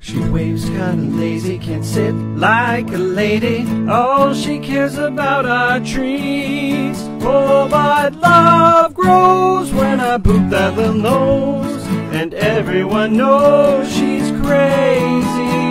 She waves kinda lazy, can't sit like a lady. All she cares about are trees. Oh, but love grows when I poop that little nose, and everyone knows she's crazy.